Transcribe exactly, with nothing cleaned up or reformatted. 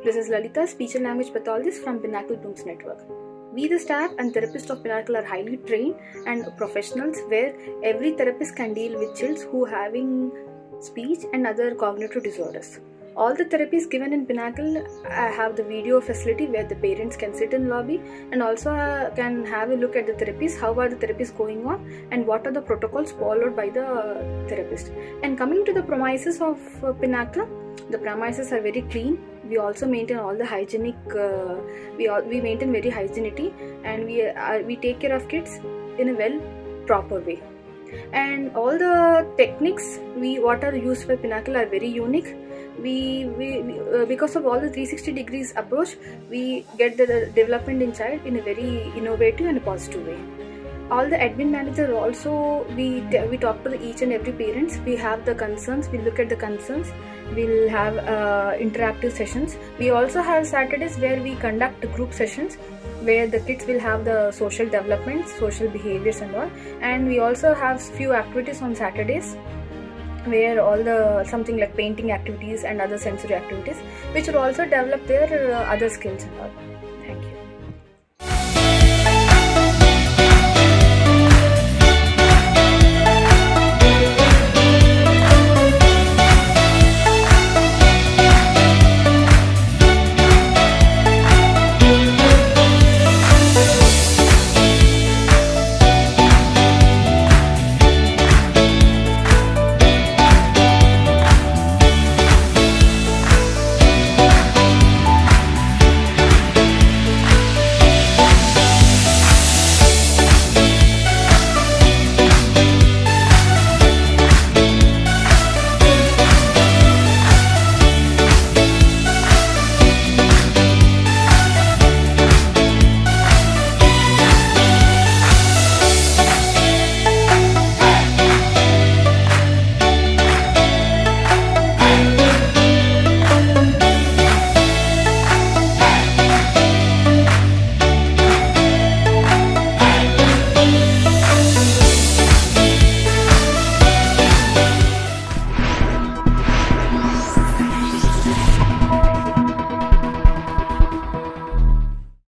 This is Lalita, speech and language pathologist from Pinnacle Blooms Network. We, the staff and therapists of Pinnacle, are highly trained and professionals where every therapist can deal with children who are having speech and other cognitive disorders. All the therapies given in Pinnacle uh, have the video facility where the parents can sit in lobby and also uh, can have a look at the therapies, how are the therapies going on and what are the protocols followed by the uh, therapist. And coming to the premises of uh, Pinnacle, the premises are very clean. We also maintain all the hygienic, uh, we, all, we maintain very hygienity, and we, uh, we take care of kids in a well proper way. And all the techniques we what are used by Pinnacle are very unique. We, we, we uh, because of all the three sixty degrees approach, we get the, the development in child in a very innovative and positive way. All the admin manager also, we we talk to the each and every parents. We have the concerns, we look at the concerns, we'll have uh, interactive sessions. We also have Saturdays where we conduct group sessions where the kids will have the social development, social behaviors and all. And we also have few activities on Saturdays where all the something like painting activities and other sensory activities which will also develop their uh, other skills and all.